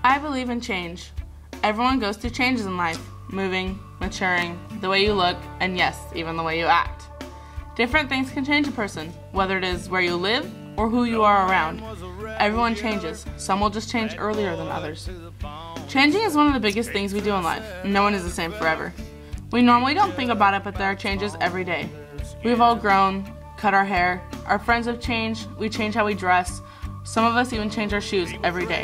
I believe in change. Everyone goes through changes in life, moving, maturing, the way you look, and yes, even the way you act. Different things can change a person, whether it is where you live or who you are around. Everyone changes. Some will just change earlier than others. Changing is one of the biggest things we do in life. No one is the same forever. We normally don't think about it, but there are changes every day. We've all grown, cut our hair, our friends have changed, we change how we dress, some of us even change our shoes every day.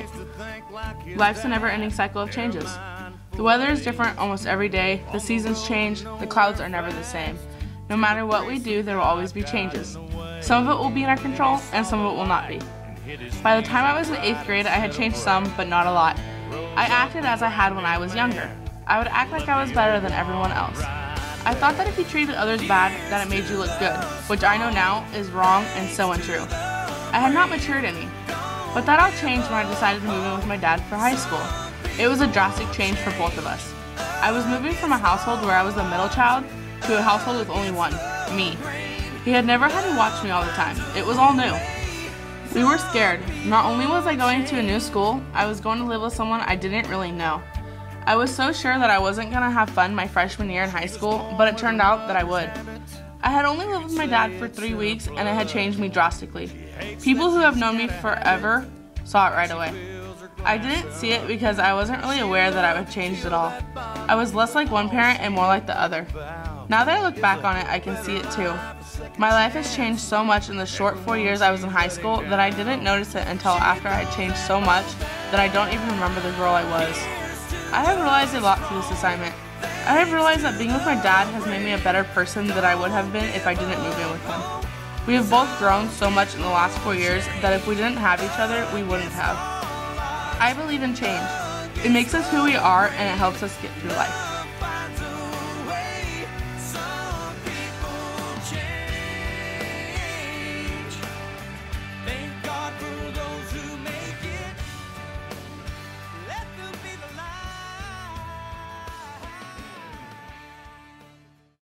Life's a never-ending cycle of changes. The weather is different almost every day, the seasons change, the clouds are never the same. No matter what we do, there will always be changes. Some of it will be in our control, and some of it will not be. By the time I was in 8th grade, I had changed some, but not a lot. I acted as I had when I was younger. I would act like I was better than everyone else. I thought that if you treated others bad, that it made you look good, which I know now is wrong and so untrue. I had not matured any, but that all changed when I decided to move in with my dad for high school. It was a drastic change for both of us. I was moving from a household where I was the middle child to a household with only one, me. He had never had to watch me all the time. It was all new. We were scared. Not only was I going to a new school, I was going to live with someone I didn't really know. I was so sure that I wasn't going to have fun my freshman year in high school, but it turned out that I would. I had only lived with my dad for 3 weeks, and it had changed me drastically. People who have known me forever saw it right away. I didn't see it because I wasn't really aware that I had changed at all. I was less like one parent and more like the other. Now that I look back on it, I can see it too. My life has changed so much in the short 4 years I was in high school that I didn't notice it until after I had changed so much that I don't even remember the girl I was. I have realized a lot through this assignment. I have realized that being with my dad has made me a better person than I would have been if I didn't move in with him. We have both grown so much in the last 4 years that if we didn't have each other, we wouldn't have. I believe in change. It makes us who we are and it helps us get through life.